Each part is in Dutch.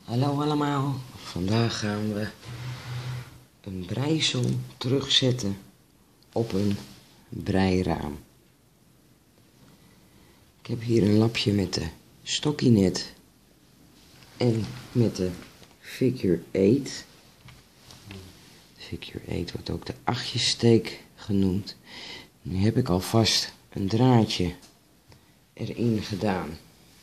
Hallo allemaal, vandaag gaan we een breisel terugzetten op een breiraam. Ik heb hier een lapje met de stockinet en met de figure 8. De figure 8 wordt ook de achtjessteek genoemd. Nu heb ik alvast een draadje erin gedaan.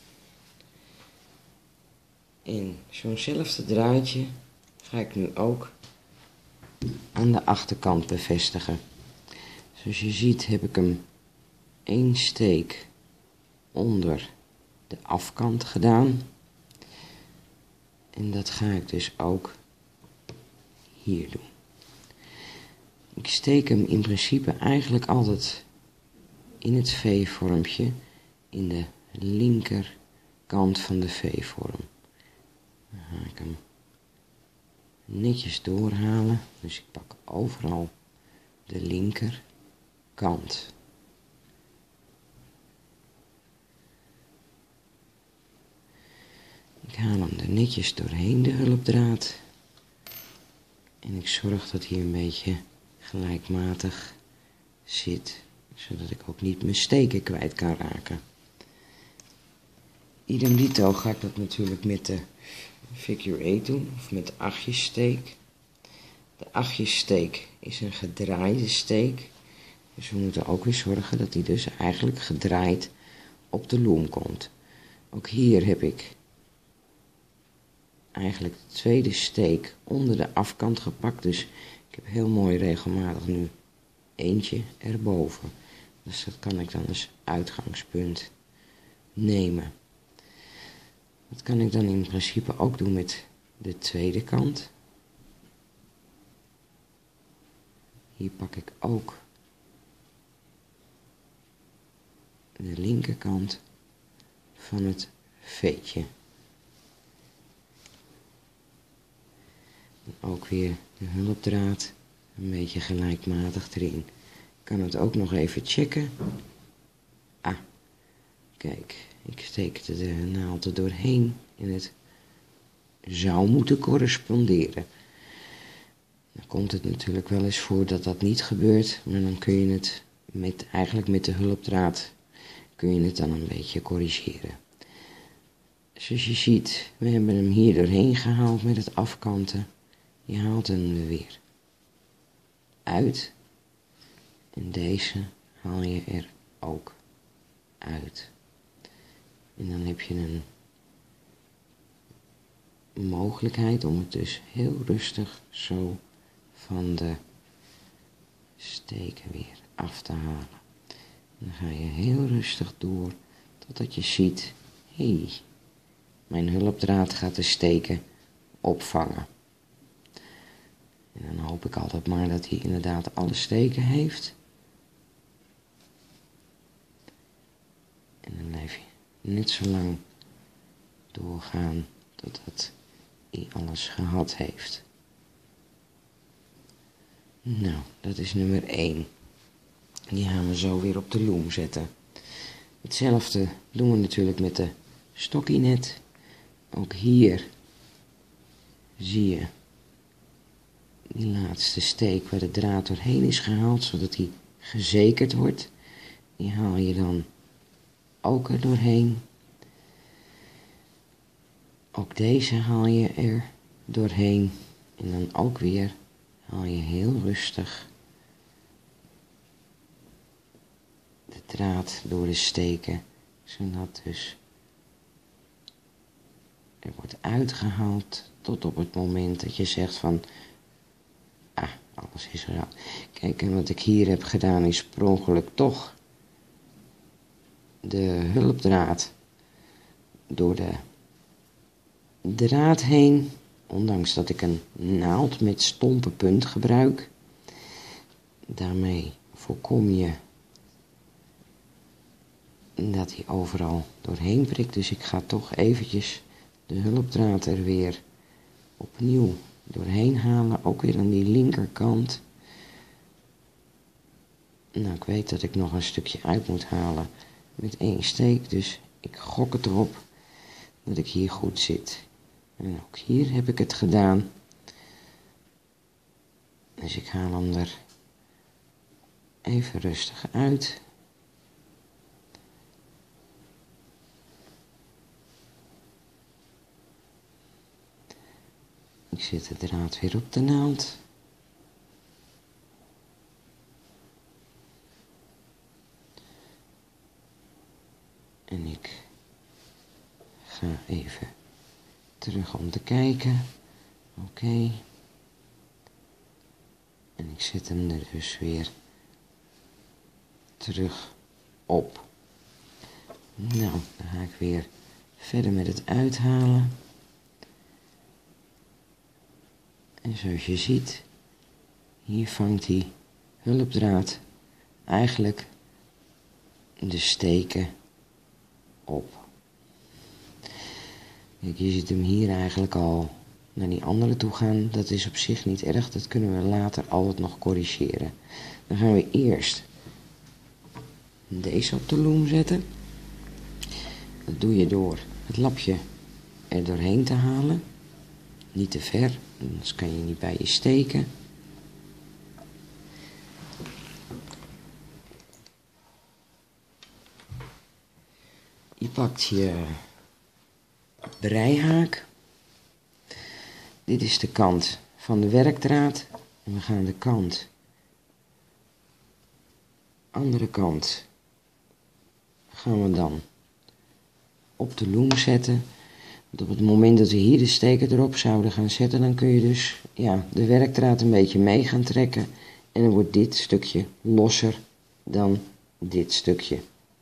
En zo'nzelfde draadje ga ik nu ook aan de achterkant bevestigen. Zoals je ziet heb ik hem 1 steek onder de afkant gedaan. En dat ga ik dus ook hier doen. Ik steek hem in principe eigenlijk altijd in het V-vormpje in de linkerkant van de V-vorm. Dan ga ik hem netjes doorhalen, dus ik pak overal de linkerkant. Ik haal hem er netjes doorheen, de hulpdraad. En ik zorg dat hij een beetje gelijkmatig zit, zodat ik ook niet mijn steken kwijt kan raken. Idem dito ga ik dat natuurlijk met de figure 8 doen, of met de achtjessteek. De achtjessteek is een gedraaide steek, dus we moeten ook weer zorgen dat die dus eigenlijk gedraaid op de loom komt. Ook hier heb ik eigenlijk de tweede steek onder de afkant gepakt, dus ik heb heel mooi regelmatig nu eentje erboven. Dus dat kan ik dan als uitgangspunt nemen. Dat kan ik dan in principe ook doen met de tweede kant. Hier pak ik ook de linkerkant van het veetje. En ook weer de hulpdraad een beetje gelijkmatig erin. Ik kan het ook nog even checken. Ah, kijk, ik steek de naald er doorheen en het zou moeten corresponderen. Dan komt het natuurlijk wel eens voor dat dat niet gebeurt, maar dan kun je het eigenlijk met de hulpdraad kun je het dan een beetje corrigeren. Zoals je ziet, we hebben hem hier doorheen gehaald met het afkanten. Je haalt hem er weer uit. En deze haal je er ook uit. En dan heb je een mogelijkheid om het dus heel rustig zo van de steken weer af te halen. En dan ga je heel rustig door totdat je ziet, hé, mijn hulpdraad gaat de steken opvangen. En dan hoop ik altijd maar dat hij inderdaad alle steken heeft. En dan blijf je net zo lang doorgaan totdat hij alles gehad heeft. Nou, dat is nummer 1. Die gaan we zo weer op de loom zetten. Hetzelfde doen we natuurlijk met de stockinet. Ook hier zie je die laatste steek waar de draad doorheen is gehaald, zodat die gezekerd wordt. Die haal je dan ook er doorheen. Ook deze haal je er doorheen. En dan ook weer haal je heel rustig de draad door de steken, zodat dus er wordt uitgehaald tot op het moment dat je zegt van, ah, alles is eruit. Kijk, en wat ik hier heb gedaan is per ongeluk toch de hulpdraad door de draad heen, ondanks dat ik een naald met stompe punt gebruik. Daarmee voorkom je dat hij overal doorheen prikt, dus ik ga toch eventjes de hulpdraad er weer opnieuw doorheen halen, ook weer aan die linkerkant. Nou, ik weet dat ik nog een stukje uit moet halen met 1 steek, dus ik gok het erop dat ik hier goed zit. En ook hier heb ik het gedaan. Dus ik haal hem er even rustig uit. Ik zet de draad weer op de naald. En ik ga even terug om te kijken. Oké. En ik zet hem er dus weer terug op. Nou, dan ga ik weer verder met het uithalen. En zoals je ziet, hier vangt die hulpdraad eigenlijk de steken op. Kijk, je ziet hem hier eigenlijk al naar die andere toe gaan. Dat is op zich niet erg, dat kunnen we later altijd nog corrigeren. Dan gaan we eerst deze op de loom zetten. Dat doe je door het lapje er doorheen te halen. Niet te ver, anders kan je niet bij je steken. Je pakt je breihaak. Dit is de kant van de werkdraad. En we gaan de andere kant gaan we dan op de loom zetten. Want op het moment dat we hier de steken erop zouden gaan zetten, dan kun je dus de werkdraad een beetje mee gaan trekken. En dan wordt dit stukje losser dan dit stukje.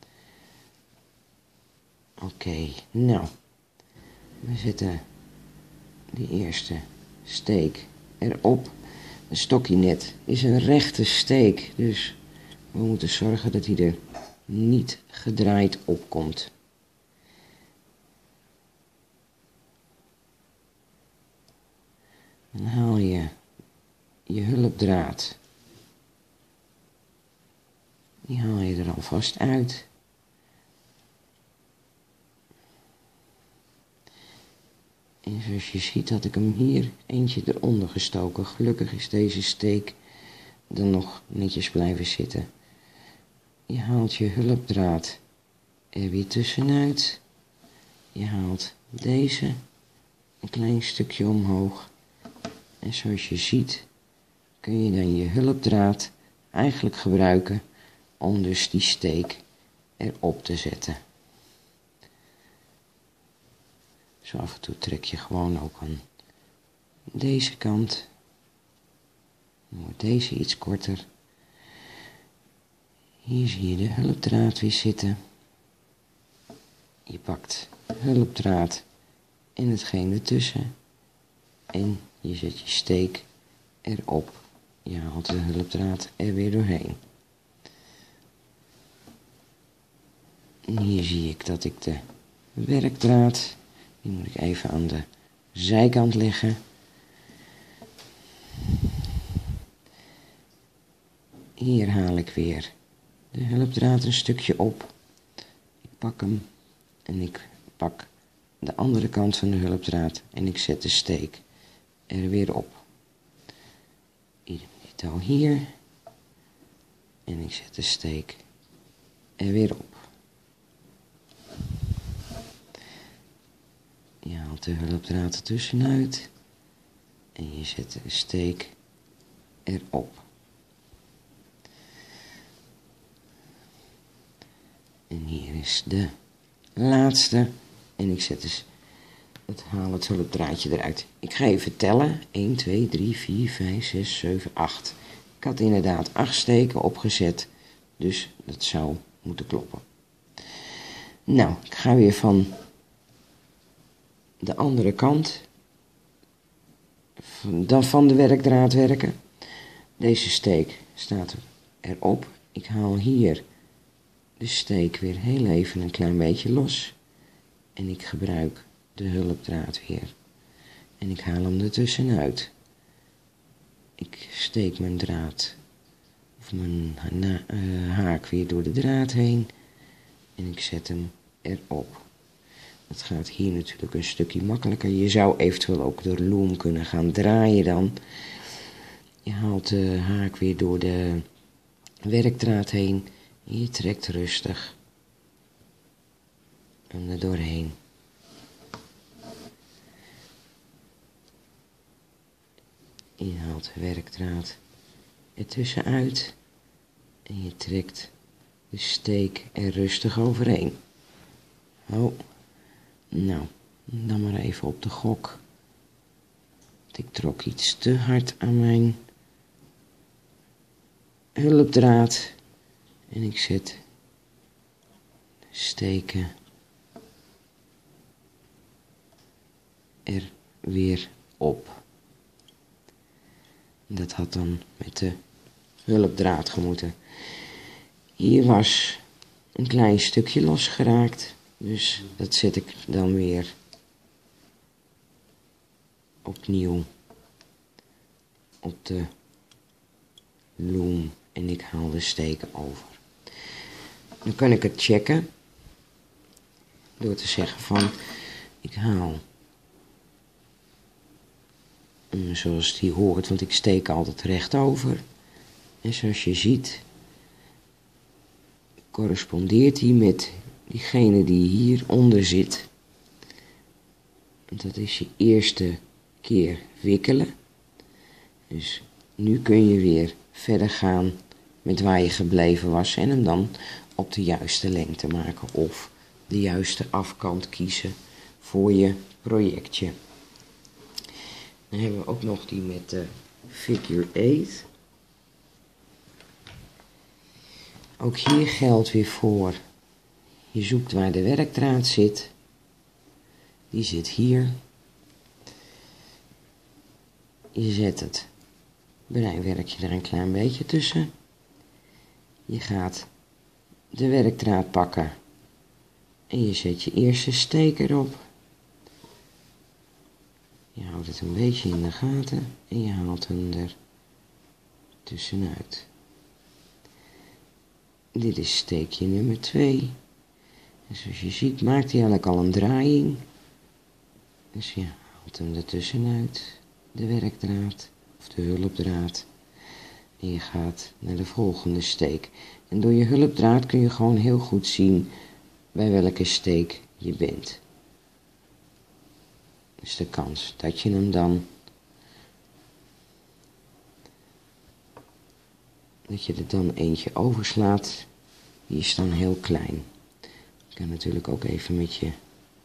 Oké, nou, we zetten de eerste steek erop. De stokje net is een rechte steek, dus we moeten zorgen dat hij er niet gedraaid op komt. Dan haal je je hulpdraad, die haal je er alvast uit. En zoals je ziet had ik hem hier eentje eronder gestoken. Gelukkig is deze steek dan nog netjes blijven zitten. Je haalt je hulpdraad er weer tussenuit. Je haalt deze een klein stukje omhoog. En zoals je ziet kun je dan je hulpdraad eigenlijk gebruiken om dus die steek erop te zetten. Zo af en toe trek je gewoon ook aan deze kant. Dan wordt deze iets korter. Hier zie je de hulpdraad weer zitten. Je pakt hulpdraad en hetgeen ertussen. En je zet je steek erop. Je haalt de hulpdraad er weer doorheen. En hier zie ik dat ik de werkdraad, die moet ik even aan de zijkant leggen. Hier haal ik weer de hulpdraad een stukje op. Ik pak hem en ik pak de andere kant van de hulpdraad en ik zet de steek er weer op. Idem hier. En ik zet de steek er weer op. Je haalt de hulpdraad er tussenuit en je zet de steek erop. En hier is de laatste en ik zet dus haal het hulpdraadje eruit. Ik ga even tellen. 1, 2, 3, 4, 5, 6, 7, 8. Ik had inderdaad 8 steken opgezet, dus dat zou moeten kloppen. Nou, ik ga weer van de andere kant dan van de werkdraad werken. Deze steek staat erop. Ik haal hier de steek weer heel even een klein beetje los. En ik gebruik de hulpdraad weer. En ik haal hem er tussenuit. Ik steek mijn draad of mijn haak weer door de draad heen. En ik zet hem erop. Het gaat hier natuurlijk een stukje makkelijker. Je zou eventueel ook de loom kunnen gaan draaien dan. Je haalt de haak weer door de werkdraad heen. En je trekt rustig er doorheen. Je haalt de werkdraad ertussenuit. En je trekt de steek er rustig overheen. Oh, nou, dan maar even op de gok. Ik trok iets te hard aan mijn hulpdraad. En ik zet de steken er weer op. Dat had dan met de hulpdraad gemoeten. Hier was een klein stukje losgeraakt. Dus dat zet ik dan weer opnieuw op de loom en ik haal de steken over. Dan kan ik het checken door te zeggen van ik haal zoals het hier hoort, want ik steek altijd recht over. En zoals je ziet correspondeert hij met diegene die hieronder zit. Dat is je eerste keer wikkelen. Dus nu kun je weer verder gaan met waar je gebleven was en hem dan op de juiste lengte maken of de juiste afkant kiezen voor je projectje. Dan hebben we ook nog die met de figure 8. Ook hier geldt weer voor, je zoekt waar de werkdraad zit. Die zit hier. Je zet het breiwerkje er een klein beetje tussen. Je gaat de werkdraad pakken en je zet je eerste steek erop. Je houdt het een beetje in de gaten en je haalt hem er tussenuit. Dit is steekje nummer 2. En zoals je ziet maakt hij eigenlijk al een draaiing. Dus je haalt hem er tussenuit, de werkdraad of de hulpdraad. En je gaat naar de volgende steek. En door je hulpdraad kun je gewoon heel goed zien bij welke steek je bent. Dus de kans dat je hem dan, dat je er dan eentje overslaat, die is dan heel klein. Je kan natuurlijk ook even met je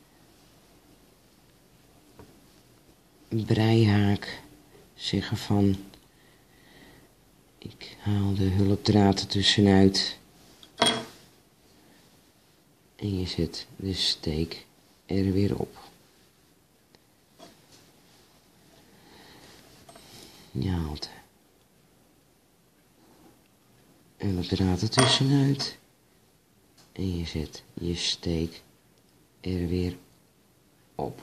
breihaak zeggen van ik haal de hulpdraad er tussenuit en je zet de steek er weer op. Je haalt de hulpdraad er tussenuit en je zet je steek er weer op.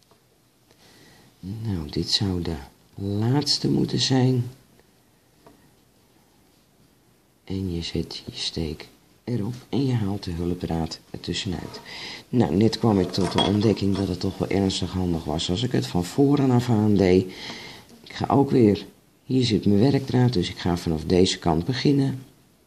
Nou, dit zou de laatste moeten zijn. En je zet je steek erop en je haalt de hulpdraad er tussenuit. Nou, net kwam ik tot de ontdekking dat het toch wel ernstig handig was als ik het van voren af aan deed. Ik ga ook weer, hier zit mijn werkdraad, dus ik ga vanaf deze kant beginnen.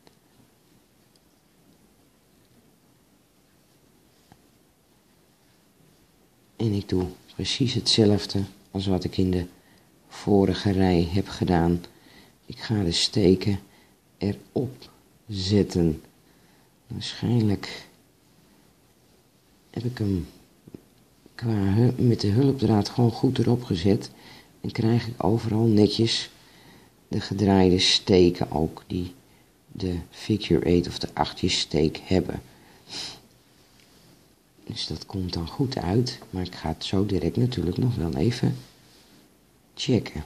En ik doe precies hetzelfde als wat ik in de vorige rij heb gedaan. Ik ga de steken erop zetten. Waarschijnlijk heb ik hem met de hulpdraad gewoon goed erop gezet. En krijg ik overal netjes de gedraaide steken ook die de figure 8 of de 8 steek hebben. Dus dat komt dan goed uit, maar ik ga het zo direct natuurlijk nog wel even checken.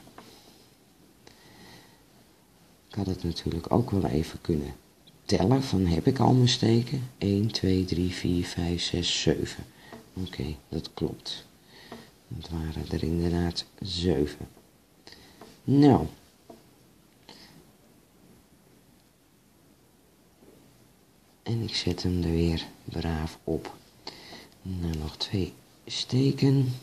Ik had het natuurlijk ook wel even kunnen tellen van heb ik al mijn steken? 1, 2, 3, 4, 5, 6, 7. Oké, dat klopt. Het waren er inderdaad 7. Nou. En ik zet hem er weer braaf op. Nou, nog 2 steken.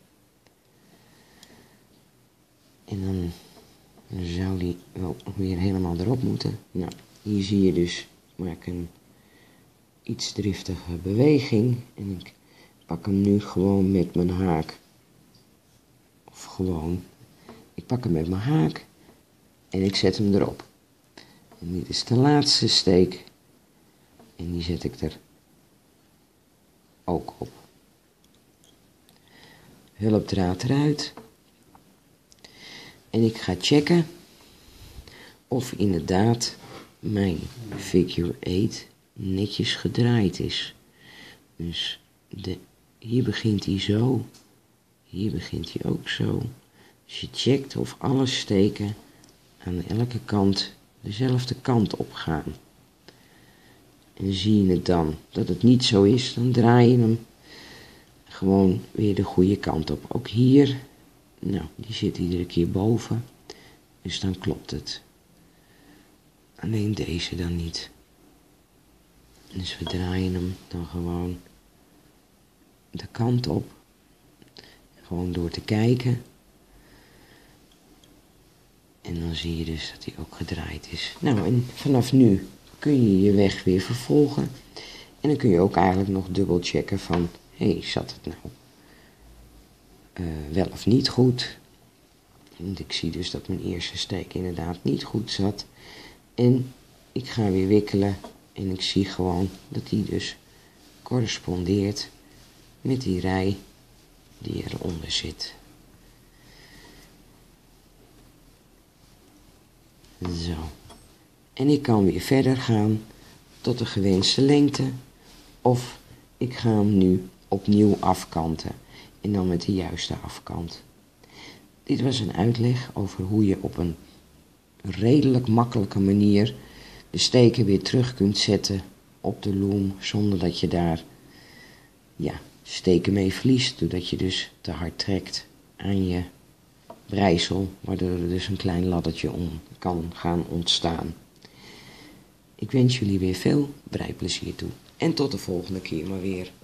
En dan zou die wel weer helemaal erop moeten. Nou, hier zie je dus, maak een iets driftige beweging. En ik pak hem nu gewoon met mijn haak. Of gewoon, ik pak hem met mijn haak en ik zet hem erop. En dit is de laatste steek. En die zet ik er ook op. Hulpdraad eruit. En ik ga checken of inderdaad mijn figure 8 netjes gedraaid is. Dus hier begint hij zo. Hier begint hij ook zo. Dus je checkt of alle steken aan elke kant dezelfde kant op gaan. En zie je het dan dat het niet zo is, dan draai je hem gewoon weer de goede kant op. Ook hier, nou, die zit iedere keer boven, dus dan klopt het. Alleen deze dan niet. Dus we draaien hem dan gewoon de kant op. Gewoon door te kijken. En dan zie je dus dat hij ook gedraaid is. Nou, en vanaf nu kun je je weg weer vervolgen. En dan kun je ook eigenlijk nog dubbel checken van, hé, zat het nou wel of niet goed? Want ik zie dus dat mijn eerste steek inderdaad niet goed zat. En ik ga weer wikkelen en ik zie gewoon dat die dus correspondeert met die rij die eronder zit. Zo. En ik kan weer verder gaan tot de gewenste lengte. Of ik ga hem nu opnieuw afkanten. En dan met de juiste afkant. Dit was een uitleg over hoe je op een redelijk makkelijke manier de steken weer terug kunt zetten op de loom. Zonder dat je daar steken mee verliest. Doordat je dus te hard trekt aan je breisel. Waardoor er dus een klein laddertje om kan gaan ontstaan. Ik wens jullie weer veel breiplezier toe. En tot de volgende keer maar weer.